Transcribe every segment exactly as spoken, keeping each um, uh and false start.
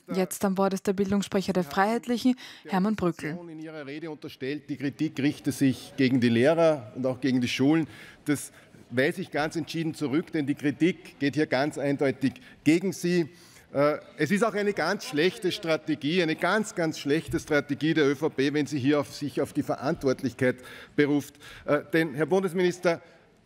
Jetzt an Bord ist der Bildungssprecher der Freiheitlichen, Hermann Brückel. In Ihrer Rede unterstellt, die Kritik richte sich gegen die Lehrer und auch gegen die Schulen. Das weise ich ganz entschieden zurück, denn die Kritik geht hier ganz eindeutig gegen Sie. Es ist auch eine ganz schlechte Strategie, eine ganz, ganz schlechte Strategie der ÖVP, wenn sie hier auf sich auf die Verantwortlichkeit beruft. Denn, Herr Bundesminister,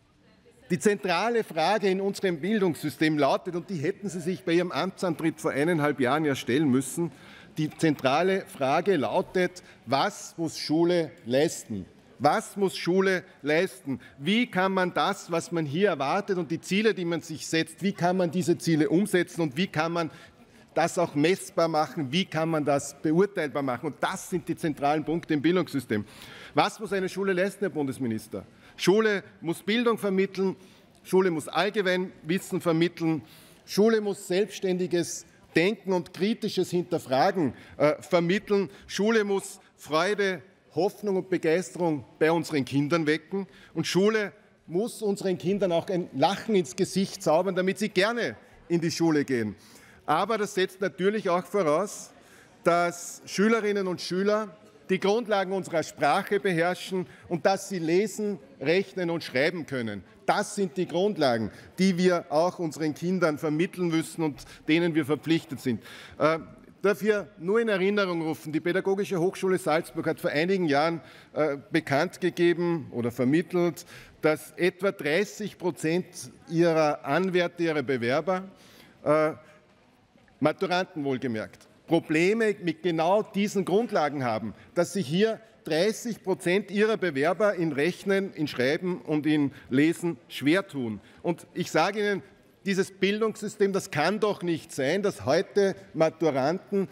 die zentrale Frage in unserem Bildungssystem lautet, und die hätten Sie sich bei Ihrem Amtsantritt vor eineinhalb Jahren ja stellen müssen, die zentrale Frage lautet, was muss Schule leisten? Was muss Schule leisten? Wie kann man das, was man hier erwartet und die Ziele, die man sich setzt, wie kann man diese Ziele umsetzen und wie kann man das auch messbar machen, wie kann man das beurteilbar machen? Und das sind die zentralen Punkte im Bildungssystem. Was muss eine Schule leisten, Herr Bundesminister? Schule muss Bildung vermitteln, Schule muss Allgemeinwissen vermitteln, Schule muss selbstständiges Denken und kritisches Hinterfragen äh, vermitteln, Schule muss Freude, Hoffnung und Begeisterung bei unseren Kindern wecken und Schule muss unseren Kindern auch ein Lachen ins Gesicht zaubern, damit sie gerne in die Schule gehen. Aber das setzt natürlich auch voraus, dass Schülerinnen und Schüler die Grundlagen unserer Sprache beherrschen und dass sie lesen, rechnen und schreiben können. Das sind die Grundlagen, die wir auch unseren Kindern vermitteln müssen und denen wir verpflichtet sind. Ich darf hier nur in Erinnerung rufen, die Pädagogische Hochschule Salzburg hat vor einigen Jahren äh, bekannt gegeben oder vermittelt, dass etwa dreißig Prozent ihrer Anwärter, ihrer Bewerber, äh, Maturanten wohlgemerkt, Probleme mit genau diesen Grundlagen haben, dass sich hier dreißig Prozent ihrer Bewerber in Rechnen, in Schreiben und in Lesen schwer tun. Und ich sage Ihnen, dieses Bildungssystem, das kann doch nicht sein, dass heute Maturanten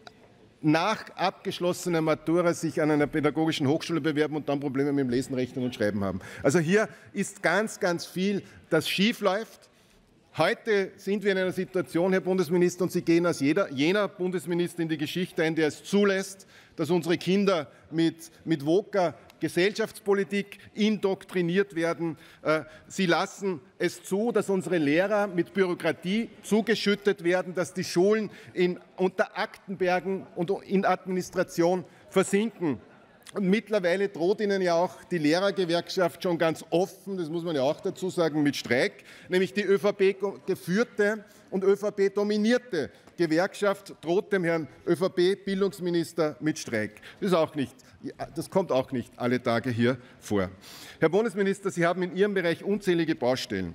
nach abgeschlossener Matura sich an einer pädagogischen Hochschule bewerben und dann Probleme mit dem Lesen, Rechnen und Schreiben haben. Also hier ist ganz, ganz viel, das schief läuft. Heute sind wir in einer Situation, Herr Bundesminister, und Sie gehen als jeder, jener Bundesminister in die Geschichte ein, der es zulässt, dass unsere Kinder mit, mit Woker Gesellschaftspolitik indoktriniert werden. Sie lassen es zu, dass unsere Lehrer mit Bürokratie zugeschüttet werden, dass die Schulen in, unter Aktenbergen und in Administration versinken. Und mittlerweile droht Ihnen ja auch die Lehrergewerkschaft schon ganz offen, das muss man ja auch dazu sagen, mit Streik, nämlich die ÖVP-geführte und ÖVP-dominierte Gewerkschaft droht dem Herrn ÖVP-Bildungsminister mit Streik. Das ist auch nicht, das kommt auch nicht alle Tage hier vor. Herr Bundesminister, Sie haben in Ihrem Bereich unzählige Baustellen.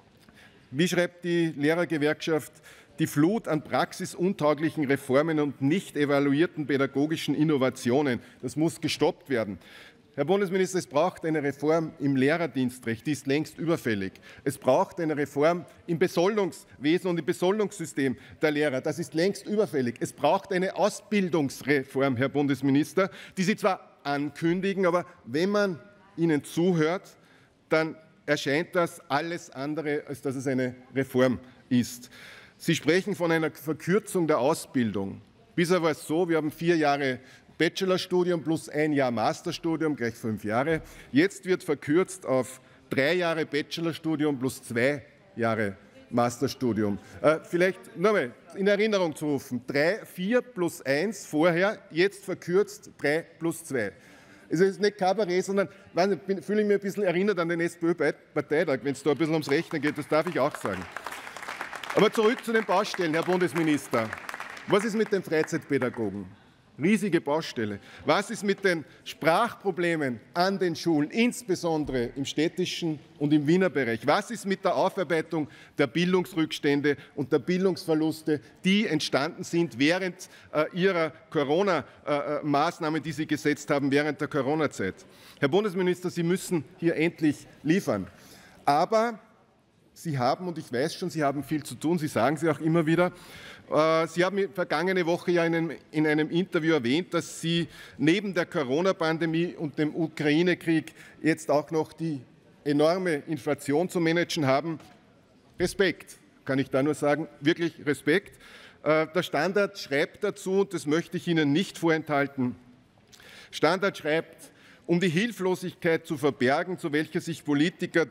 Wie schreibt die Lehrergewerkschaft? Die Flut an praxisuntauglichen Reformen und nicht evaluierten pädagogischen Innovationen, das muss gestoppt werden. Herr Bundesminister, es braucht eine Reform im Lehrerdienstrecht, die ist längst überfällig. Es braucht eine Reform im Besoldungswesen und im Besoldungssystem der Lehrer, das ist längst überfällig. Es braucht eine Ausbildungsreform, Herr Bundesminister, die Sie zwar ankündigen, aber wenn man Ihnen zuhört, dann erscheint das alles andere, als dass es eine Reform ist. Sie sprechen von einer Verkürzung der Ausbildung. Bisher war es so, wir haben vier Jahre Bachelorstudium plus ein Jahr Masterstudium, gleich fünf Jahre. Jetzt wird verkürzt auf drei Jahre Bachelorstudium plus zwei Jahre Masterstudium. Äh, vielleicht nochmal in Erinnerung zu rufen, drei, vier plus eins vorher, jetzt verkürzt drei plus zwei. Es ist nicht Kabarett, sondern ich fühle mich ein bisschen erinnert an den SPÖ-Parteitag, wenn es da ein bisschen ums Rechnen geht, das darf ich auch sagen. Aber zurück zu den Baustellen, Herr Bundesminister. Was ist mit den Freizeitpädagogen? Riesige Baustelle. Was ist mit den Sprachproblemen an den Schulen, insbesondere im städtischen und im Wiener Bereich? Was ist mit der Aufarbeitung der Bildungsrückstände und der Bildungsverluste, die entstanden sind während äh, Ihrer Corona-Maßnahmen, die Sie gesetzt haben während der Corona-Zeit? Herr Bundesminister, Sie müssen hier endlich liefern. Aber Sie haben, und ich weiß schon, Sie haben viel zu tun, Sie sagen es auch immer wieder, äh, Sie haben vergangene Woche ja in einem, in einem Interview erwähnt, dass Sie neben der Corona-Pandemie und dem Ukraine-Krieg jetzt auch noch die enorme Inflation zu managen haben. Respekt, kann ich da nur sagen, wirklich Respekt. Äh, der Standard schreibt dazu, und das möchte ich Ihnen nicht vorenthalten, Standard schreibt, um die Hilflosigkeit zu verbergen, zu welcher sich Politiker durch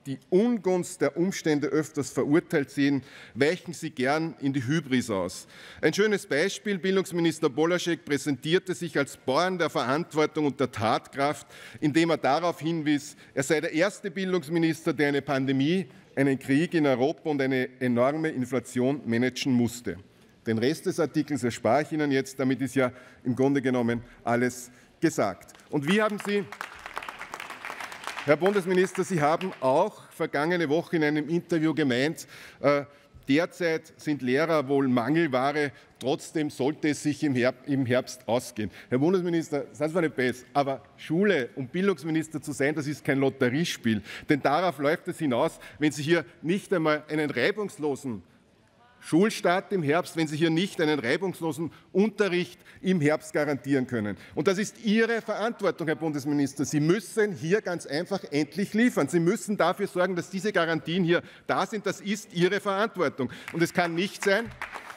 die Ungunst der Umstände öfters verurteilt sehen, weichen Sie gern in die Hybris aus. Ein schönes Beispiel: Bildungsminister Bollaschek präsentierte sich als Bauern der Verantwortung und der Tatkraft, indem er darauf hinwies, er sei der erste Bildungsminister, der eine Pandemie, einen Krieg in Europa und eine enorme Inflation managen musste. Den Rest des Artikels erspare ich Ihnen jetzt, damit ist ja im Grunde genommen alles gesagt. Und wie haben Sie, Herr Bundesminister, Sie haben auch vergangene Woche in einem Interview gemeint, äh, derzeit sind Lehrer wohl Mangelware, trotzdem sollte es sich im Herbst ausgehen. Herr Bundesminister, seien Sie mal nicht besser, aber Schule und Bildungsminister zu sein, das ist kein Lotteriespiel. Denn darauf läuft es hinaus, wenn Sie hier nicht einmal einen reibungslosen Schulstart im Herbst, wenn Sie hier nicht einen reibungslosen Unterricht im Herbst garantieren können. Und das ist Ihre Verantwortung, Herr Bundesminister. Sie müssen hier ganz einfach endlich liefern. Sie müssen dafür sorgen, dass diese Garantien hier da sind. Das ist Ihre Verantwortung. Und es kann nicht sein,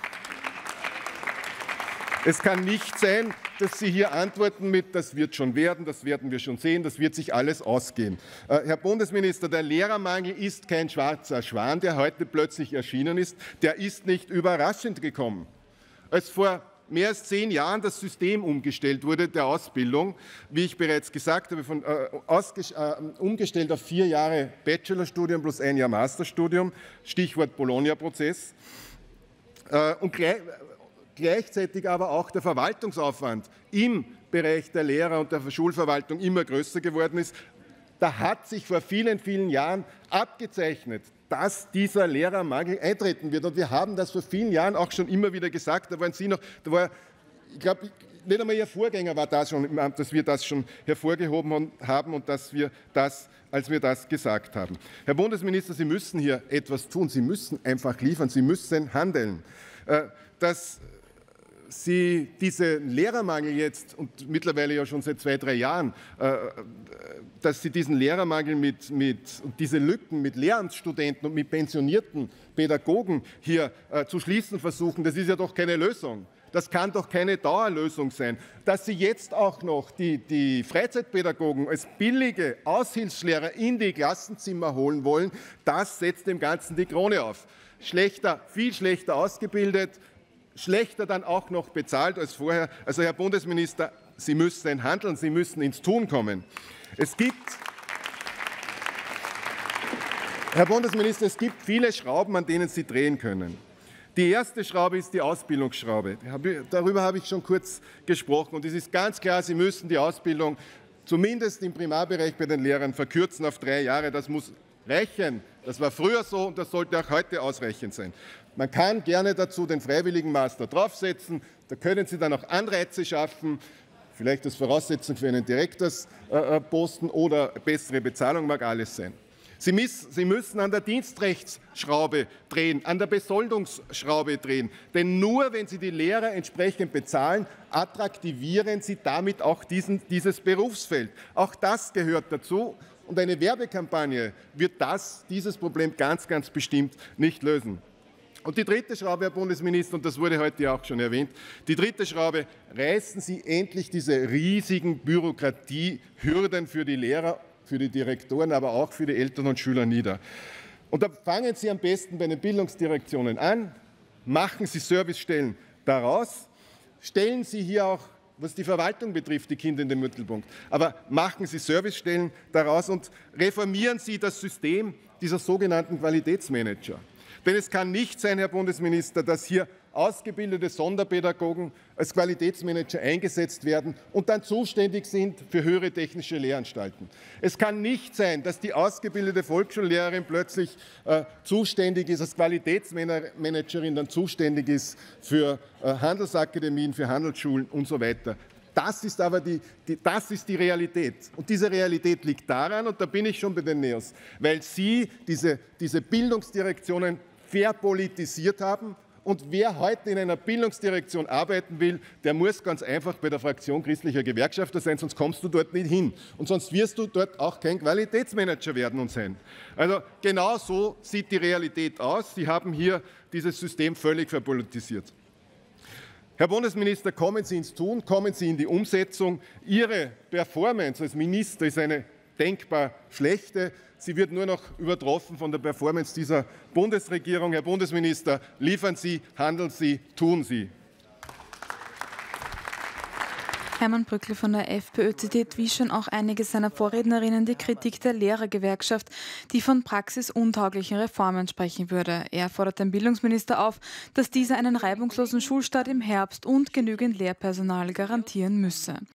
es kann nicht sein, dass Sie hier antworten mit, das wird schon werden, das werden wir schon sehen, das wird sich alles ausgehen. Äh, Herr Bundesminister, der Lehrermangel ist kein schwarzer Schwan, der heute plötzlich erschienen ist. Der ist nicht überraschend gekommen. Als vor mehr als zehn Jahren das System umgestellt wurde der Ausbildung, wie ich bereits gesagt habe, von, äh, ausges- äh, umgestellt auf vier Jahre Bachelorstudium plus ein Jahr Masterstudium, Stichwort Bologna-Prozess, äh, und gleich, gleichzeitig aber auch der Verwaltungsaufwand im Bereich der Lehrer und der Schulverwaltung immer größer geworden ist. Da hat sich vor vielen, vielen Jahren abgezeichnet, dass dieser Lehrermangel eintreten wird. Und wir haben das vor vielen Jahren auch schon immer wieder gesagt. Da waren Sie noch, da war, ich glaube, nicht einmal Ihr Vorgänger war da schon im Amt, dass wir das schon hervorgehoben haben und dass wir das, als wir das gesagt haben. Herr Bundesminister, Sie müssen hier etwas tun. Sie müssen einfach liefern. Sie müssen handeln. Dass Sie diesen Lehrermangel jetzt und mittlerweile ja schon seit zwei, drei Jahren, dass Sie diesen Lehrermangel mit, mit und diese Lücken mit Lehramtsstudenten und mit pensionierten Pädagogen hier zu schließen versuchen, das ist ja doch keine Lösung. Das kann doch keine Dauerlösung sein. Dass Sie jetzt auch noch die, die Freizeitpädagogen als billige Aushilfslehrer in die Klassenzimmer holen wollen, das setzt dem Ganzen die Krone auf. Schlechter, viel schlechter ausgebildet, schlechter dann auch noch bezahlt als vorher. Also, Herr Bundesminister, Sie müssen handeln, Sie müssen ins Tun kommen. Es gibt, Herr Bundesminister, es gibt viele Schrauben, an denen Sie drehen können. Die erste Schraube ist die Ausbildungsschraube. Darüber habe ich schon kurz gesprochen. Und es ist ganz klar, Sie müssen die Ausbildung zumindest im Primarbereich bei den Lehrern verkürzen auf drei Jahre. Das muss reichen. Das war früher so und das sollte auch heute ausreichend sein. Man kann gerne dazu den freiwilligen Master draufsetzen. Da können Sie dann auch Anreize schaffen, vielleicht als Voraussetzung für einen Direktorsposten oder bessere Bezahlung, mag alles sein. Sie müssen an der Dienstrechtsschraube drehen, an der Besoldungsschraube drehen. Denn nur wenn Sie die Lehrer entsprechend bezahlen, attraktivieren Sie damit auch diesen, dieses Berufsfeld. Auch das gehört dazu. Und eine Werbekampagne wird das, dieses Problem ganz, ganz bestimmt nicht lösen. Und die dritte Schraube, Herr Bundesminister, und das wurde heute auch schon erwähnt, die dritte Schraube, reißen Sie endlich diese riesigen Bürokratiehürden für die Lehrer, für die Direktoren, aber auch für die Eltern und Schüler nieder. Und da fangen Sie am besten bei den Bildungsdirektionen an, machen Sie Servicestellen daraus, stellen Sie hier auch, was die Verwaltung betrifft, die Kinder in den Mittelpunkt. Aber machen Sie Servicestellen daraus und reformieren Sie das System dieser sogenannten Qualitätsmanager. Denn es kann nicht sein, Herr Bundesminister, dass hier ausgebildete Sonderpädagogen als Qualitätsmanager eingesetzt werden und dann zuständig sind für höhere technische Lehranstalten. Es kann nicht sein, dass die ausgebildete Volksschullehrerin plötzlich äh, zuständig ist, als Qualitätsmanagerin dann zuständig ist für äh, Handelsakademien, für Handelsschulen und so weiter. Das ist aber die, die, das ist die Realität. Und diese Realität liegt daran, und da bin ich schon bei den Neos, weil Sie diese, diese Bildungsdirektionen verpolitisiert haben. Und wer heute in einer Bildungsdirektion arbeiten will, der muss ganz einfach bei der Fraktion christlicher Gewerkschafter sein, sonst kommst du dort nicht hin. Und sonst wirst du dort auch kein Qualitätsmanager werden und sein. Also genau so sieht die Realität aus. Sie haben hier dieses System völlig verpolitisiert. Herr Bundesminister, kommen Sie ins Tun, kommen Sie in die Umsetzung. Ihre Performance als Minister ist eine denkbar schlechte. Sie wird nur noch übertroffen von der Performance dieser Bundesregierung. Herr Bundesminister, liefern Sie, handeln Sie, tun Sie. Hermann Brückler von der FPÖ zitiert wie schon auch einige seiner Vorrednerinnen die Kritik der Lehrergewerkschaft, die von praxisuntauglichen Reformen sprechen würde. Er fordert den Bildungsminister auf, dass dieser einen reibungslosen Schulstart im Herbst und genügend Lehrpersonal garantieren müsse.